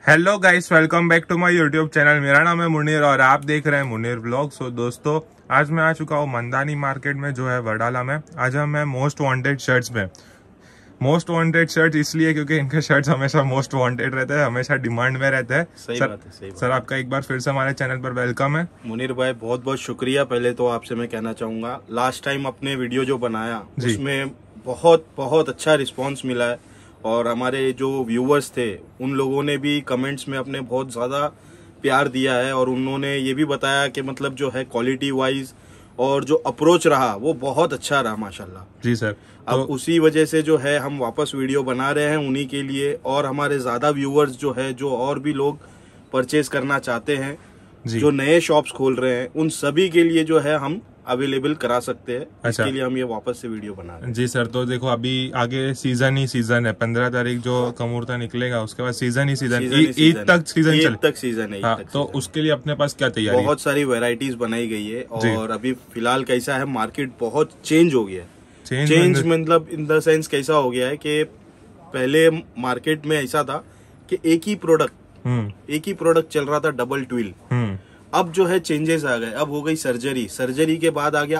Hello guys, welcome back to my YouTube channel. मेरा नाम है मुनीर और आप देख रहे हैं मुनीर व्लॉग्स। तो दोस्तों, आज मैं आ चुका हूँ मंदानी मार्केट में जो है वडाला में। आज हम हैं मोस्ट वांटेड शर्ट्स में। मोस्ट वांटेड शर्ट इसलिए क्योंकि इनके शर्ट्स हमेशा मोस्ट वांटेड रहते हैं, हमेशा डिमांड में रहते हैं। सही बात है। सर, आपका एक बार फिर से हमारे चैनल पर वेलकम है। मुनीर भाई, बहुत बहुत शुक्रिया। पहले तो आपसे मैं कहना चाहूंगा, लास्ट टाइम अपने वीडियो जो बनाया उसमें बहुत बहुत अच्छा रिस्पांस मिला है और हमारे जो व्यूवर्स थे उन लोगों ने भी कमेंट्स में अपने बहुत ज्यादा प्यार दिया है और उन्होंने ये भी बताया कि मतलब जो है क्वालिटी वाइज और जो अप्रोच रहा वो बहुत अच्छा रहा माशाल्लाह। जी सर। अब उसी वजह से जो है हम वापस वीडियो बना रहे हैं उन्हीं के लिए, और हमारे ज्यादा व्यूअर्स जो है, जो और भी लोग परचेज करना चाहते हैं, जो नए शॉप्स खोल रहे हैं, उन सभी के लिए जो है हम अवेलेबल करा सकते हैं। अच्छा। इसके लिए हम ये वापस से वीडियो बना रहे हैं। जी सर। तो देखो, अभी आगे सीजन ही सीजन है। 15 तारीख जो कमूर्ता निकलेगा उसके बाद सीजन ही सीजन, ईद तक सीजन है। तो उसके लिए अपने पास क्या तैयारी है? बहुत सारी वेराइटीज बनाई गई है और अभी फिलहाल कैसा है, मार्केट बहुत चेंज हो गया है। चेंज मतलब इन द सेंस कैसा हो गया है कि पहले मार्केट में ऐसा था कि एक ही प्रोडक्ट चल रहा था, डबल ट्विल। अब जो है चेंजेस आ गए। अब हो गई सर्जरी के बाद आ गया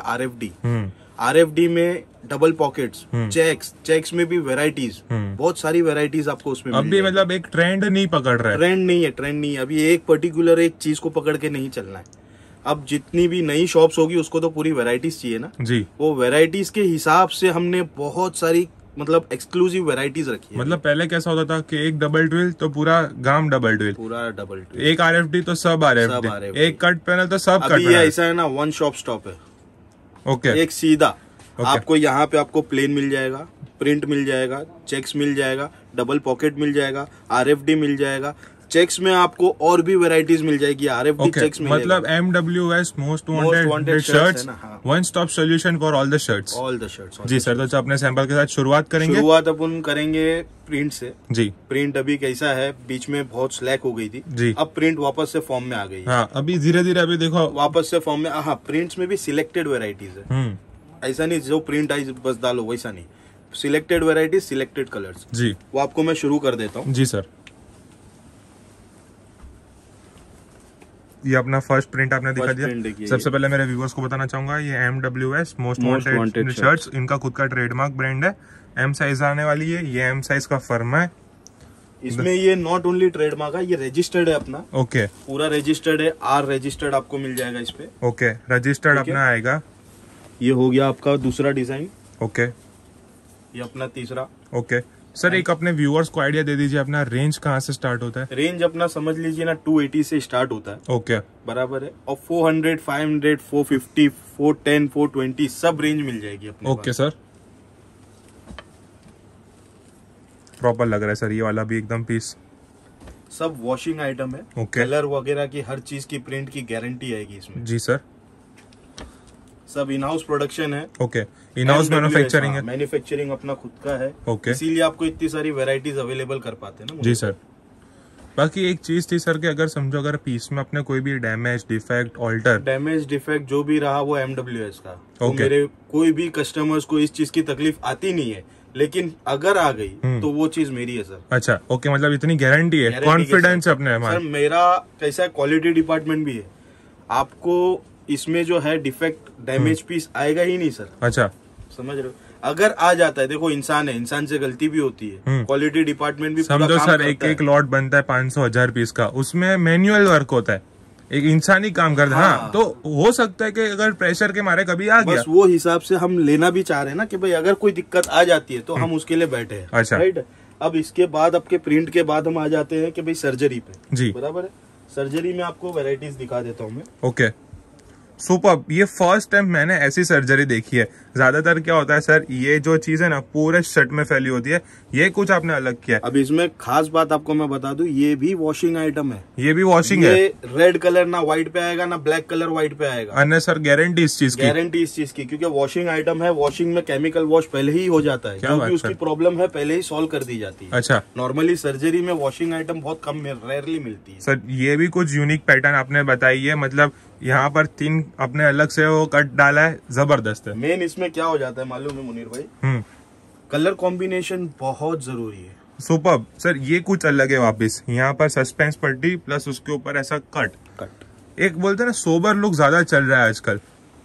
आरएफडी में डबल पॉकेट्स, चेक्स में भी वेराइटीज, बहुत सारी वेराइटीज आपको उसमें अब भी मतलब एक ट्रेंड नहीं पकड़ रहा है। ट्रेंड नहीं है अभी, एक पर्टिकुलर एक चीज को पकड़ के नहीं चलना है। अब जितनी भी नई शॉप्स होगी उसको तो पूरी वेराइटीज चाहिए ना जी। वो वेराइटीज के हिसाब से हमने बहुत सारी मतलब एक्सक्लूसिव वेराइटीज रखी है। मतलब पहले कैसा होता था कि एक डबल ट्विल तो पूरा गांव डबल ट्विल, एक आरएफडी तो सब आरएफडी, एक कट पैनल तो सब कट पैनल। ऐसा है ना, वन शॉप स्टॉप है। ओके। एक सीधा आपको यहाँ पे आपको प्लेन मिल जाएगा, प्रिंट मिल जाएगा, चेक्स मिल जाएगा, डबल पॉकेट मिल जाएगा, आरएफडी मिल जाएगा, चेक्स में आपको और भी वेराइटीज मिल जाएगी, आरएफडी चेक्स में। मतलब MWS most wanted shirts, one stop solution for all the shirts. जी सर। तो अपने सैंपल के साथ शुरुआत अपन करेंगे प्रिंट से। जी। प्रिंट अभी कैसा है, बीच में बहुत स्लैक हो गई थी जी। अब प्रिंट वापस से फॉर्म में आ गई। हाँ, अभी धीरे धीरे अभी देखो वापस से फॉर्म में। हाँ, प्रिंट्स में भी सिलेक्टेड वेराइटीज है। ऐसा नहीं जो प्रिंट आई बस डालो, वैसा नहीं। सिलेक्टेड वेराइटीज, सिलेक्टेड कलर्स जी। वो आपको मैं शुरू कर देता हूँ। जी सर। ये अपना फर्स्ट प्रिंट आपने दिखा दिया। सबसे पहले मेरे व्यूअर्स को बताना चाहूंगा, ये MWS मोस्ट वांटेड शर्ट्स, इनका खुद का ट्रेडमार्क ब्रांड है। M साइज आने वाली है, ये M साइज का फर्मा है। इसमें ये नॉट ओनली ट्रेडमार्क है, ये रजिस्टर्ड है अपना। ओके। पूरा रजिस्टर्ड है, R रजिस्टर्ड आपको मिल जाएगा इस पे। ओके, रजिस्टर्ड अपना आएगा। ये हो गया आपका दूसरा डिजाइन। ओके। ये अपना तीसरा। ओके सर, एक अपने व्यूअर्स को आइडिया दे दीजिए, अपना रेंज कहाँ से स्टार्ट होता है? रेंज अपना समझ लीजिए ना, 280 से स्टार्ट होता है। ओके, बराबर है। और 400, 500, 450, 410, 420 सब रेंज मिल जाएगी अपने। Okay sir. प्रॉपर लग रहा है सर, ये वाला भी एकदम पीस। सब वॉशिंग आइटम है। ओके। कलर वगैरह की हर चीज की प्रिंट की गारंटी आएगी इसमें। जी सर। सब इन हाउस प्रोडक्शन है। ओके। इन हाउस मैन्युफैक्चरिंग है। मैन्युफैक्चरिंग अपना खुद का है। ओके। इसीलिए आपको इतनी सारी वेराइटीज अवेलेबल कर पाते हैं ना। जी सर। बाकी एक चीज थी सर कि अगर समझो अगर पीस में अपने कोई भी डैमेज डिफेक्ट जो भी रहा वो MWS का। तो मेरे कोई भी कस्टमर्स को इस चीज की तकलीफ आती नहीं है, लेकिन अगर आ गई तो वो चीज मेरी है सर। अच्छा, ओके। मतलब इतनी गारंटी है, कॉन्फिडेंस अपने सर। मेरा कैसा क्वालिटी डिपार्टमेंट भी है, आपको इसमें जो है डिफेक्ट डैमेज पीस आएगा ही नहीं सर। अच्छा, समझ रहे हो? अगर आ जाता है, देखो इंसान है, इंसान से गलती भी होती है। क्वालिटी डिपार्टमेंट भी समझो सर, एक लॉट बनता है 500-1000 पीस का, उसमें मैनुअल वर्क होता है, एक इंसानी काम करता है। हाँ, तो हो सकता है कि अगर प्रेशर के मारे कभी आ गया, बस वो हिसाब से हम लेना भी चाह रहे हैं ना कि भाई अगर कोई दिक्कत आ जाती है तो हम उसके लिए बैठे हैं। अच्छा। राइट। अब इसके बाद आपके प्रिंट के बाद हम आ जाते हैं कि भाई सर्जरी पे। जी। बराबर है। सर्जरी में आपको वेराइटीज दिखा देता हूँ मैं। Okay, super. ये फर्स्ट टाइम मैंने ऐसी सर्जरी देखी है। ज्यादातर क्या होता है सर, ये जो चीज है ना पूरे शर्ट में फैली होती है, ये कुछ आपने अलग किया है। अब इसमें खास बात आपको मैं बता दूं, ये भी वॉशिंग आइटम है। ये भी वॉशिंग है। रेड कलर ना व्हाइट पे आएगा, ना ब्लैक कलर व्हाइट पे आएगा। अन्य सर गारंटी इस चीज की, क्योंकि वॉशिंग आइटम है। वॉशिंग में केमिकल वॉश पहले ही हो जाता है, क्योंकि उसकी प्रॉब्लम है पहले ही सॉल्व कर दी जाती है। अच्छा। नॉर्मली सर्जरी में वॉशिंग आइटम बहुत कम, रेयरली मिलती है। सर, ये भी कुछ यूनिक पैटर्न आपने बताई है। मतलब यहाँ पर 3 अपने अलग से वो कट डाला है, जबरदस्त है। मेन इसमें क्या हो जाता है मालूम है मुनीर भाई, कलर कॉम्बिनेशन बहुत जरूरी है। सुपर्ब सर, ये कुछ अलग है वापस। यहाँ पर सस्पेंस पट्टी प्लस उसके ऊपर ऐसा कट। एक बोलते हैं ना सोबर लुक ज्यादा चल रहा है आजकल।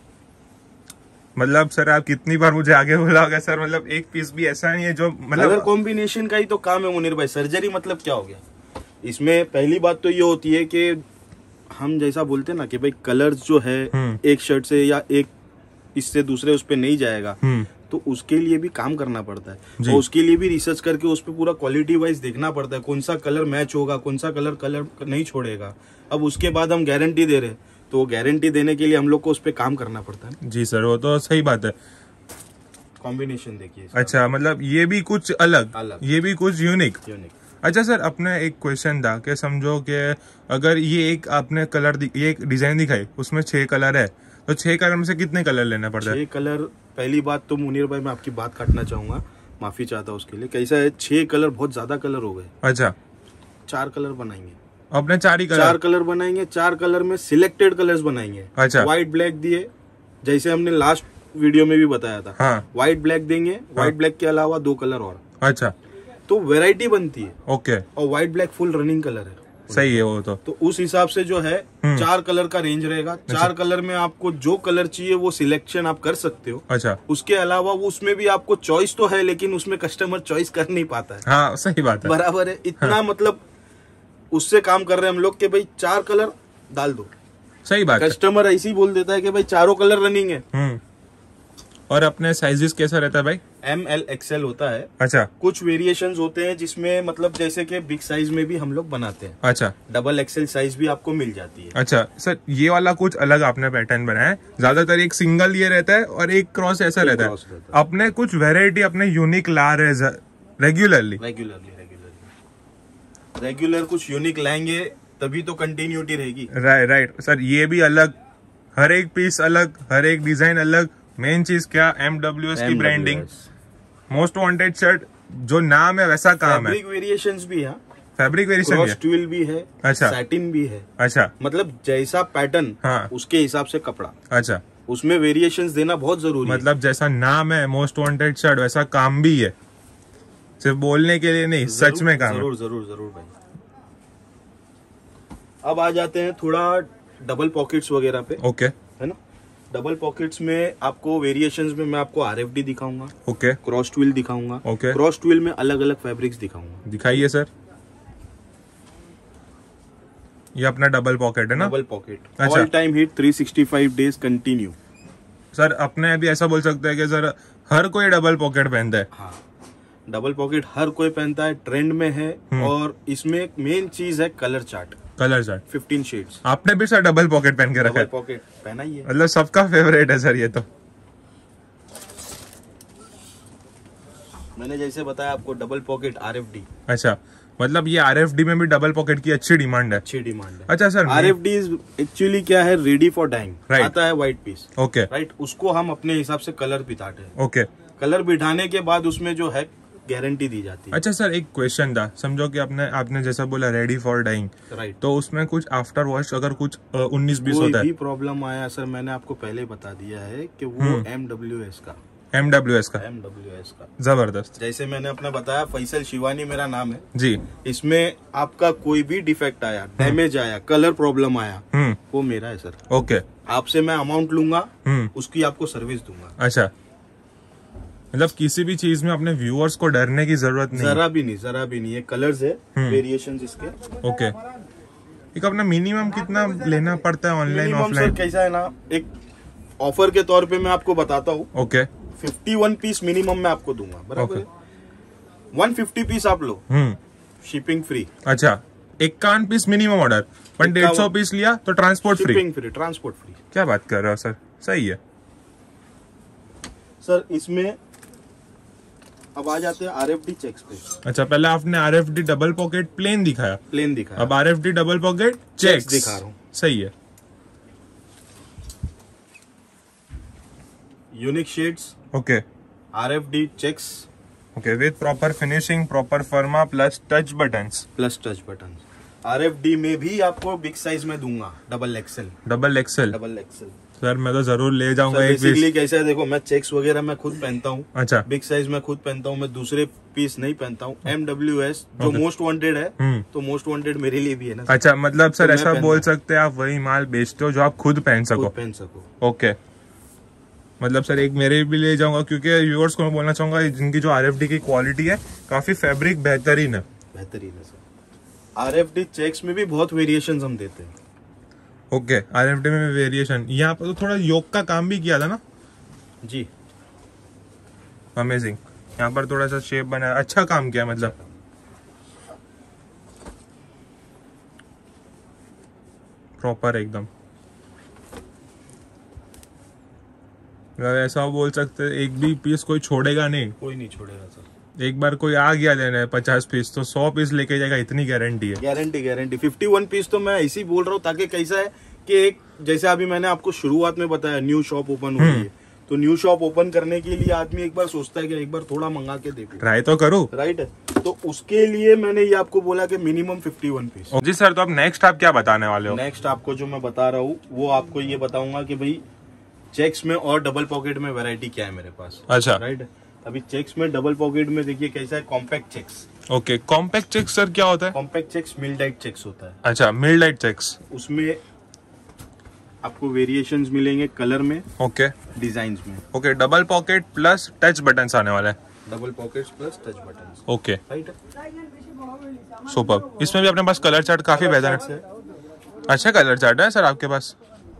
मतलब सर आप कितनी बार मुझे आगे बोला होगा सर, मतलब एक पीस भी ऐसा नहीं है जो मतलब कॉम्बिनेशन का ही तो काम है मुनीर भाई। सर्जरी मतलब क्या हो गया इसमें? पहली बात तो ये होती है कि हम जैसा बोलते हैं ना कि भाई कलर्स जो है एक शर्ट से या एक इससे दूसरे उस पे नहीं जाएगा, तो उसके लिए भी काम करना पड़ता है और उसके लिए भी रिसर्च करके उस पर पूरा क्वालिटी वाइज देखना पड़ता है, कौन सा कलर मैच होगा, कौन सा कलर नहीं छोड़ेगा। अब उसके बाद हम गारंटी दे रहे हैं, तो गारंटी देने के लिए हम लोग को उस पर काम करना पड़ता है। जी सर, वो तो सही बात है। कॉम्बिनेशन देखिए। अच्छा, मतलब ये भी कुछ अलग, ये भी कुछ यूनिक। अच्छा सर, अपने एक क्वेश्चन था कि समझो कि अगर ये एक आपने कलर ये एक डिजाइन दिखाई, उसमें 6 कलर है, तो 6 कलर में से कितने कलर लेना पड़ता है? 6 कलर। पहली बात तो मुनीर भाई मैं आपकी बात काटना चाहूंगा, माफी चाहता हूँ उसके लिए। कैसा है, 6 कलर बहुत ज्यादा कलर हो गए। अच्छा, 4 कलर बनाएंगे अपने 4 ही कलर? 4 कलर बनाएंगे। 4 कलर में सिलेक्टेड कलर्स बनाएंगे। अच्छा, व्हाइट ब्लैक दिए, जैसे हमने लास्ट वीडियो में भी बताया था। हाँ, व्हाइट ब्लैक देंगे, व्हाइट ब्लैक के अलावा 2 कलर और। अच्छा, तो वेराइटी बनती है। ओके। और white black full running colour है। सही है वो तो उस हिसाब से जो है 4 कलर का रेंज रहेगा। 4 कलर में आपको जो कलर चाहिए वो सिलेक्शन आप कर सकते हो। अच्छा, उसके अलावा वो उसमें भी आपको चॉइस तो है, लेकिन उसमें कस्टमर चॉइस कर नहीं पाता है। हाँ, सही बात है, बराबर है। इतना मतलब उससे काम कर रहे हैं हम लोग कि भाई 4 कलर डाल दो। सही बात है। कस्टमर ऐसे ही बोल देता है कि भाई चारों कलर रनिंग है। और अपने साइजेस कैसा रहता है भाई? ML XL होता है। अच्छा, कुछ वेरिएशंस होते हैं जिसमें मतलब जैसे कि बिग साइज में भी हम लोग बनाते हैं। अच्छा, डबल XL साइज भी आपको मिल जाती है। अच्छा सर, ये वाला कुछ अलग आपने पैटर्न बनाया है। ज्यादातर एक सिंगल ये रहता है और एक क्रॉस ऐसा रहता है। अपने कुछ वेराइटी अपने यूनिक ला रहे रेगुलर कुछ यूनिक लाएंगे तभी तो कंटिन्यूटी रहेगी। राइट सर, ये भी अलग, हर एक पीस अलग, हर एक डिजाइन अलग। मेन चीज क्या, MWS की ब्रांडिंग। मोस्ट वांटेड शर्ट जो नाम है वैसा काम है। फैब्रिक वेरिएशंस भी है, फैब्रिक वेरिएशन क्रॉस ट्विल भी है। अच्छा, सैटिन भी है। अच्छा, मतलब जैसा पैटर्न, हाँ, उसके हिसाब से कपड़ा। अच्छा, उसमें वेरिएशंस देना बहुत जरूरी है। मतलब जैसा नाम है मोस्ट वांटेड शर्ट, वैसा काम भी है, सिर्फ बोलने के लिए नहीं, सच में काम है। जरूर भाई। अब आ जाते हैं थोड़ा डबल पॉकेट्स वगैरह पे। ओके, है ना। डबल पॉकेट्स में आपको वेरिएशंस में मैं आपको RFD दिखाऊंगा। ओके, क्रॉस ट्विल दिखाऊंगा। ओके, क्रॉस ट्विल में अलग अलग फैब्रिक्स दिखाऊंगा। दिखाइए सर। ये अपना डबल पॉकेट है ना? Double pocket. अच्छा। All time hit, 365 days continue. Sir अपने अभी ऐसा बोल सकते हैं कि सर हर कोई डबल पॉकेट पहनता है। हाँ, डबल पॉकेट हर कोई पहनता है, ट्रेंड में है। और इसमें मेन चीज है कलर चार्ट। 15 शेड्स। आपने भी सर डबल पॉकेट पहन के रखा है? डबल पॉकेट पहना ही है, मतलब सबका फेवरेट है सर ये तो। मैंने जैसे बताया आपको डबल पॉकेट RFD। अच्छा, मतलब ये RFD में भी डबल पॉकेट की अच्छी डिमांड है? अच्छी डिमांड है। अच्छा सर, RFD एक्चुअली क्या है, रेडी फॉर डाइंग आता है व्हाइट पीस। Okay, right. उसको हम अपने हिसाब से कलर बिठाते हैं। ओके, कलर बिठाने के बाद उसमें जो है गारंटी दी जाती है। अच्छा सर, एक क्वेश्चन था। समझो कि आपने जैसा बोला रेडी फॉर डाइंग, राइट, तो उसमें कुछ आफ्टर वॉश अगर कुछ 19-20 होता है, कोई भी प्रॉब्लम आया सर, मैंने आपको पहले बता दिया है कि वो MWS का जबरदस्त। जैसे मैंने अपना बताया, फैसल शिवानी मेरा नाम है जी। इसमें आपका कोई भी डिफेक्ट आया, डैमेज आया, कलर प्रॉब्लम आया, वो मेरा है सर। ओके, आपसे मैं अमाउंट लूंगा, उसकी आपको सर्विस दूंगा। अच्छा, मतलब किसी भी चीज में अपने व्यूअर्स को डरने की जरूरत नहीं? जरा भी नहीं। ये कलर्स है, वेरिएशंस इसके। ओके, एक अपना मिनिमम कितना लेना पड़ता है ऑनलाइन ऑफलाइन? कैसा है ना, एक ऑफर के तौर पे मैं आपको बताता हूँ। ओके, 51 पीस मिनिमम मैं आपको दूंगा, बराबर। 150 पीस आप लो, शिपिंग फ्री। अच्छा, 51 पीस मिनिमम ऑर्डर, पर 150 पीस लिया तो transport free? Shipping free, transport free. क्या बात कर रहे हो सर, सही है सर। इसमें अब आ जाते हैं RFD चेक्स पे। अच्छा, पहले आपने RFD डबल पॉकेट प्लेन दिखाया, अब RFD डबल पॉकेट चेक्स दिखा रहा हूँ। सही है। Unique shades, okay, RFD checks, okay, with proper finishing, proper फर्मा प्लस टच बटन्स। RFD में भी आपको बिग साइज में दूंगा, डबल एक्सेल। सर मैं तो जरूर ले जाऊंगा एक बेसिकली कैसा है देखो, मैं चेक्स वगैरह मैं खुद पहनता हूँ। अच्छा। बिग साइज मैं खुद पहनता हूँ, मैं दूसरे पीस नहीं पहनता हूँ। MWS जो मोस्ट वांटेड है, तो मोस्ट वांटेड मेरे लिए भी है ना। अच्छा, मतलब सर ऐसा बोल सकते हैं आप वही माल बेचते हो जो आप खुद पहन सको। ओके, मतलब सर एक मेरे भी ले जाऊंगा, क्योंकि व्यूअर्स को मैं बोलना चाहूंगा जिनकी जो RFD की क्वालिटी है काफी फैब्रिक बेहतरीन है सर। RFD चेक्स में भी बहुत वेरिएशंस हम देते हैं। ओके, RFD में वेरिएशन, यहाँ पर तो थोड़ा योग का काम भी किया था ना जी। अमेजिंग, यहाँ पर थोड़ा सा शेप बनाया, अच्छा काम किया, मतलब प्रॉपर एकदम। ऐसा बोल सकते हैं एक भी पीस कोई छोड़ेगा नहीं। कोई नहीं छोड़ेगा सर। एक बार कोई आ गया लेने 50 पीस तो 100 पीस लेके जाएगा, इतनी गारंटी है। गारंटी 51 पीस तो मैं ऐसे ही बोल रहा हूँ, ताकि कैसा है कि एक जैसे अभी मैंने आपको शुरुआत में बताया न्यू शॉप ओपन हुई है, तो न्यू शॉप ओपन करने के लिए आदमी एक बार सोचता है कि एक बार थोड़ा मंगा के देखो, ट्राई तो करो, राइट है। तो उसके लिए मैंने ये आपको बोला कि मिनिमम 51 पीस। जी सर, तो अब नेक्स्ट आप क्या बताने वाले हो? नेक्स्ट आपको जो मैं बता रहा हूँ वो आपको ये बताऊंगा कि भाई चेक्स में और डबल पॉकेट में वैरायटी क्या है मेरे पास। अच्छा, राइट। अभी चेक्स में डबल पॉकेट में देखिए कैसा है, compact checks. Okay, compact checks sir क्या होता है? कॉम्पैक्ट चेक्स मिल्डाइट चेक्स होता है। अच्छा, मिल्डाइट चेक्स, उसमें आपको वेरिएशंस मिलेंगे कलर में, ओके, डिजाइन में। Okay, double pocket plus touch buttons आने वाला है। Double pockets plus touch buttons, okay, right. Super. इसमें भी अपने पास कलर चार्ट काफी बेहतर है। अच्छा कलर चार्ट है सर आपके पास।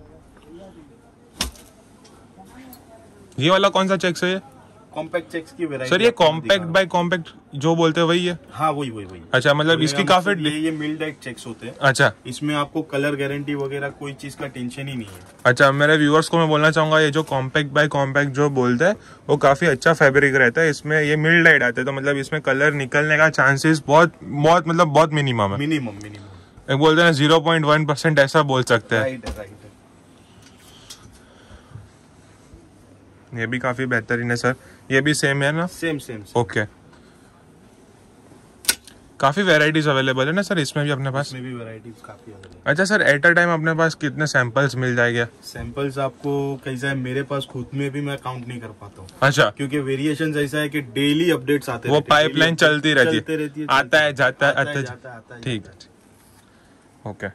ये वाला कौन सा चेक्स है? ये कॉम्पैक्ट चेक्स की वैरायटी सर, ये कॉम्पैक्ट बाय कॉम्पैक्ट जो बोलते हैं वही है? हाँ वही। अच्छा, मतलब इसकी काफी ये मिल्डाइट चेक्स होते हैं। अच्छा, इसमें आपको कलर गारंटी वगैरह कोई चीज का टेंशन ही नहीं है। अच्छा, मेरे व्यूअर्स को मैं बोलना चाहूंगा ये जो कॉम्पैक्ट बाय कॉम्पैक्ट जो बोलते हैं वो काफी अच्छा फैब्रिक रहता है। इसमें ये मिल्डाइट आते हैं, तो मतलब इसमें कलर निकलने का चांसेस बहुत मिनिमम है। मिनिमम एक बोलते हैं 0.1% ऐसा बोल सकते हैं। राइट। ये भी काफी बेहतरीन है सर। ये भी सेम है ना? सेम। ओके, काफी वैरायटीज अवेलेबल है ना सर इसमें भी अपने पास? इसमें भी वैरायटीज काफी अवेलेबल। अच्छा सर, एट अ टाइम अपने पास कितने सैंपल्स मिल जाएंगे? सैंपल्स आपको कैसा है, मेरे पास खुद में भी मैं काउंट नहीं कर पाता हूँ। अच्छा, क्योंकि वेरिएशन ऐसा है कि डेली अपडेट्स आते हैं, वो पाइपलाइन चलती रहती है, आता है जाता है। ठीक है, ओके।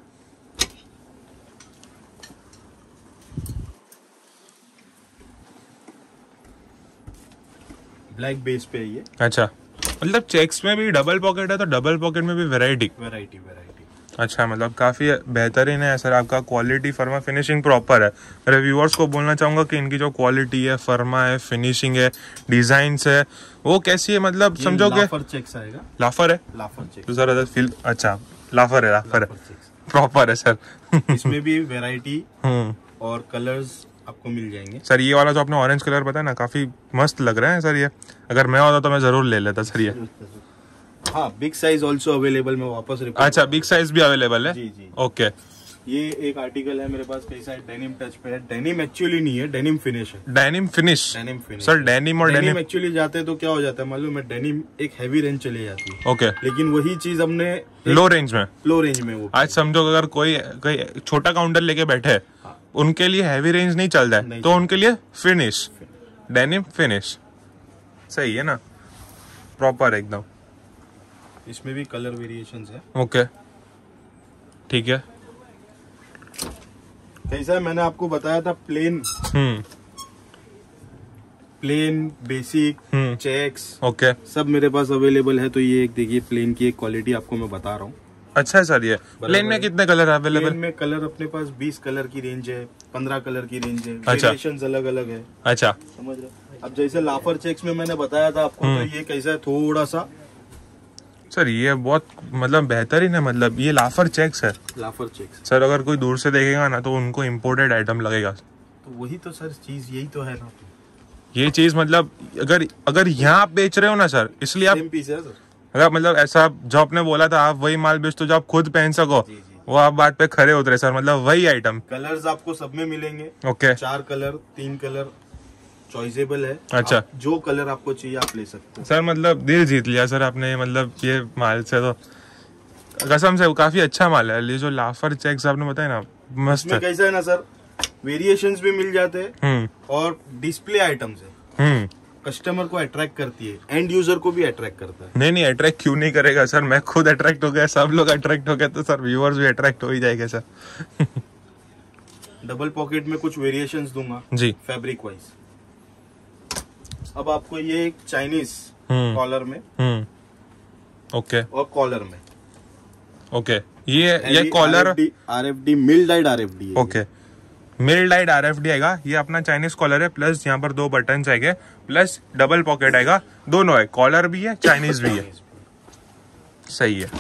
ब्लैक बेस पे है ये। अच्छा, मतलब चेक्स में भी डबल पॉकेट है, तो डबल पॉकेट में भी वैरायटी। अच्छा, मतलब काफी बेहतरीन है सर आपका। क्वालिटी, फर्मा, फिनिशिंग प्रॉपर है। मेरे व्यूअर्स को बोलना चाहूंगा कि इनकी जो क्वालिटी है, फर्मा है, फिनिशिंग है, डिजाइन है, वो कैसी है, मतलब समझोगे? लाफर चेक्स आएगा। लाफर है? लाफर चेक्स तो सर फील, अच्छा लाफर है प्रॉपर है सर। इसमें भी वैरायटी और कलर्स आपको मिल जाएंगे। सर ये वाला जो आपने ऑरेंज कलर बताया ना, काफी मस्त लग रहा है सर। ये अगर मैं होता तो मैं जरूर ले लेता सर ये। हाँ, बिग साइज ऑल्सो अवेलेबल। मैं वापस रिपीट। अच्छा, बिग साइज भी अवेलेबल है? जी। ओके। ये एक आर्टिकल है मेरे पास, कैसा है, डेनिम टच पे है। डेनिम एक्चुअली नहीं है, डेनिम फिनिश है। Denim finish sir. डेनिम और डेनिम एक्चुअली जाते हैं तो क्या हो जाता है मालूम है, डेनिम एक हैवी रेंज चली जाती है। ओके, लेकिन वही चीज हमने लो रेंज में वो आज समझो अगर कोई छोटा काउंटर लेके बैठे, उनके लिए हैवी रेंज नहीं चल रहा है, तो उनके लिए फिनिश, डेनिम फिनिश सही है ना, प्रॉपर एकदम। इसमें भी कलर वेरिएशंस है। ओके, ठीक है। कैसा है, मैंने आपको बताया था प्लेन बेसिक चेक्स, ओके, सब मेरे पास अवेलेबल है। तो ये एक देखिए प्लेन की एक क्वालिटी आपको मैं बता रहा हूँ। अच्छा है सर। ये प्लेन में कितने कलर अवेलेबल? प्लेन में कलर अपने पास 20 कलर की रेंज है, 15 कलर की रेंज है। अच्छा, वेरिएशंस अलग अलग है। अच्छा, समझ रहे? अब जैसे लाफर चेक्स में मैंने बताया था आपको, तो ये कैसा है, थोड़ा सा सर ये बहुत मतलब बेहतरीन है। मतलब ये लाफर चेक्स है। लाफर चेक्स सर, अगर कोई दूर से देखेगा ना तो उनको इम्पोर्टेड आइटम लगेगा। तो वही तो सर चीज, यही तो है ना ये चीज। मतलब अगर यहाँ आप बेच रहे हो ना सर, इसलिए आप पीस है सर। अगर मतलब ऐसा जो आपने बोला था, आप वही माल बेचते हो जो आप खुद पहन सको, वो आप बात पे खरे उतरे सर। मतलब वही आइटम। कलर्स आपको सब में मिलेंगे। ओके, 4 कलर 3 कलर चॉइसेबल है। अच्छा, जो कलर आपको चाहिए आप ले सकते हो सर। मतलब दिल जीत लिया सर आपने, मतलब ये माल से तो कसम से काफी अच्छा माल है। ये जो लाफर चेक्स आपने बताया ना, मस्त है। कैसा है ना सर, वेरिएशंस भी मिल जाते हैं और डिस्प्ले आइटम्स है, कस्टमर को अट्रैक्ट करती है, एंड यूजर को भी अट्रैक्ट करता है। नहीं अट्रैक्ट क्यों नहीं करेगा सर, मैं खुद अट्रैक्ट हो गया, सब लोग अट्रैक्ट हो गए तो सर व्यूअर्स भी अट्रैक्ट हो ही जाएंगे सर। डबल पॉकेट में कुछ वेरिएशंस दूंगा जी, फैब्रिक वाइज। अब आपको ये एक चाइनीज कॉलर में ओके, और कॉलर में ओके, ये collar RFD mill dyed RFD है। ओके, मिल डाइड RFD आएगा, ये अपना चाइनीज कॉलर है, प्लस यहाँ पर 2 बटन आएंगे, प्लस डबल पॉकेट आएगा, दोनों है, कॉलर भी है चाइनीज भी है, सही है।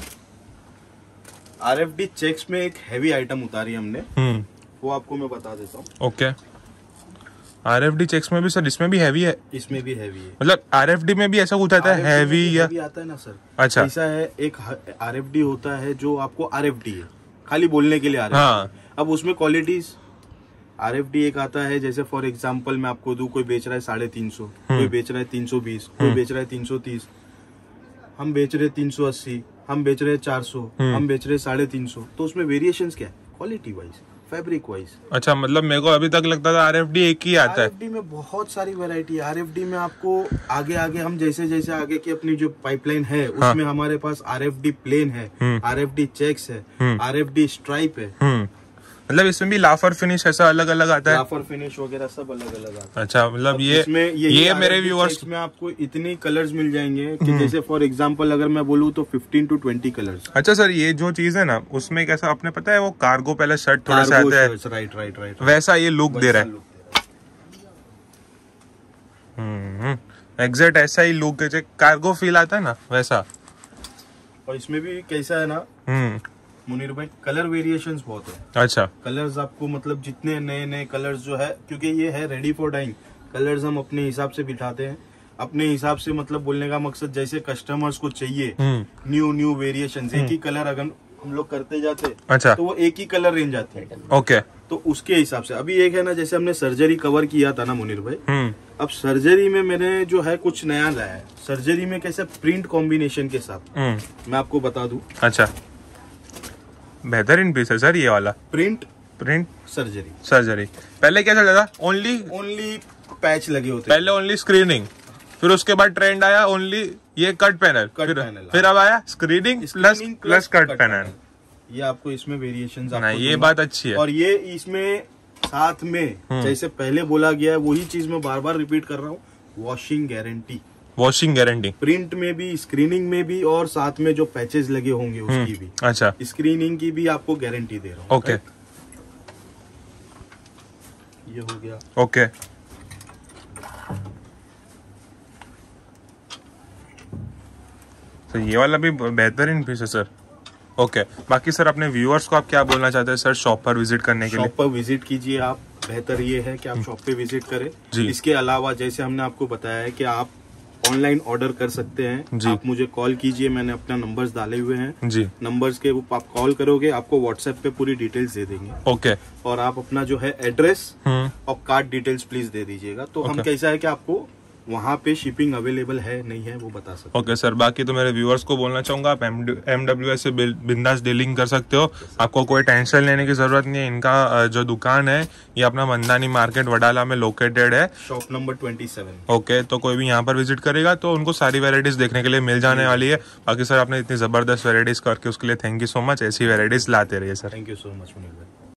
RFD चेक्स में एक हैवी आइटम उतारी हमने, वो आपको मैं बता देता हूँ। ओके, RFD चेक्स में भी सर, इसमें भी हैवी है? इसमें भी हैवी है, मतलब RFD में भी ऐसा कुछ आता है हैवी या आता है ना सर? अच्छा, ऐसा है, एक RFD होता है जो आपको RFD है, खाली बोलने के लिए RFD। हाँ। अब उसमें क्वालिटीज, RFD एक आता है, जैसे फॉर एग्जांपल मैं आपको दूं, कोई बेच रहा है 350, कोई बेच रहा है 320, कोई बेच रहा है 330, हम बेच रहे 380, हम बेच रहे 400, हम बेच रहे 350। तो उसमें वेरिएशंस क्या है? Quality wise, fabric wise. अच्छा, मतलब मेरे को अभी तक लगता था RFD एक ही आता है। RFD में बहुत सारी वैरायटी है। RFD में आपको आगे आगे हम जैसे जैसे आगे की अपनी जो पाइपलाइन है, उसमें हमारे पास RFD प्लेन है, RFD चेक्स है, RFD स्ट्राइप है। मतलब इसमें भी लाफर फिनिश ऐसा अलग अलग आता है, लाफर फिनिश वगैरह सब अलग अलग आता है। अच्छा, मतलब ये मेरे व्यूअर्स में आपको इतनी कलर्स मिल जाएंगे कि जैसे फॉर एग्जांपल अगर मैं बोलूँ तो 15 to 20 कलर्स। अच्छा सर, ये जो चीज है ना, उसमें कैसा आपने पता है वो कार्गो पहले शर्ट थोड़ा सा आता है, राइट, वैसा ये लुक दे रहा है। एग्जैक्ट ऐसा ही लुक है, कार्गो फील आता है ना वैसा। और इसमें भी कैसा है ना मुनीर भाई, कलर वेरिएशंस बहुत है। अच्छा, कलर्स आपको मतलब जितने नए नए कलर्स जो है, क्योंकि ये है रेडी फॉर डाइंग, कलर्स हम अपने हिसाब से बिठाते हैं, अपने हिसाब से, मतलब बोलने का मकसद जैसे कस्टमर्स को चाहिए न्यू वेरिएशंस। एक ही कलर अगर हम लोग करते जाते, अच्छा, तो वो एक ही कलर रेंज आती है। ओके, तो उसके हिसाब से अभी एक है ना, जैसे हमने सर्जरी कवर किया था ना मुनीर भाई, अब सर्जरी में मैंने जो है कुछ नया लाया है। सर्जरी में कैसे प्रिंट कॉम्बिनेशन के साथ, मैं आपको बता दूं। अच्छा, बेहतरीन पीस है सर ये वाला। प्रिंट सर्जरी पहले क्या चलता था? ओनली पैच लगे होते, पहले ओनली स्क्रीनिंग, फिर उसके बाद ट्रेंड आया ओनली ये कट पैनल, फिर अब आया स्क्रीनिंग प्लस कट पैनल। ये आपको इसमें वेरिएशन, ये बात अच्छी है। और ये इसमें साथ में जैसे पहले बोला गया है, वही चीज मैं बार बार रिपीट कर रहा हूँ, वॉशिंग गारंटी प्रिंट में भी, स्क्रीनिंग में भी, और साथ में जो पैचेस लगे होंगे उसकी भी। अच्छा, स्क्रीनिंग की भी आपको गारंटी दे रहा हूँ। ओके, ये हो गया। ओके, तो ये वाला भी बेहतरीन पीस है सर। ओके, बाकी सर अपने व्यूअर्स को आप क्या बोलना चाहते हैं सर शॉप पर विजिट करने के लिए? शॉप पर विजिट कीजिए आप, बेहतर ये है कि आप शॉप पे विजिट करें। इसके अलावा जैसे हमने आपको बताया है कि आप ऑनलाइन ऑर्डर कर सकते हैं। आप मुझे कॉल कीजिए, मैंने अपना नंबर्स डाले हुए हैं जी। नंबर्स के आप कॉल करोगे, आपको व्हाट्सएप पे पूरी डिटेल्स दे देंगे। ओके, और आप अपना जो है एड्रेस और कार्ड डिटेल्स प्लीज दे दीजिएगा, तो हम कैसा है कि आपको वहाँ पे शिपिंग अवेलेबल है नहीं है वो बता सकते। ओके सर, बाकी तो मेरे व्यूअर्स को बोलना चाहूंगा, आप MWS से बिंदास डीलिंग कर सकते हो, आपको कोई टेंशन लेने की जरूरत नहीं है। इनका जो दुकान है ये अपना मंदानी मार्केट वडाला में लोकेटेड है, शॉप नंबर 27। ओके, तो कोई भी यहाँ पर विजिट करेगा तो उनको सारी वेराइटीज देखने के लिए मिल जाने वाली है। बाकी सर आपने इतनी जबरदस्त वेराइटीज करके उसके लिए थैंक यू सो मच, ऐसी वेराइटीज लाते रहिए sir. Thank you so much Munir भाई।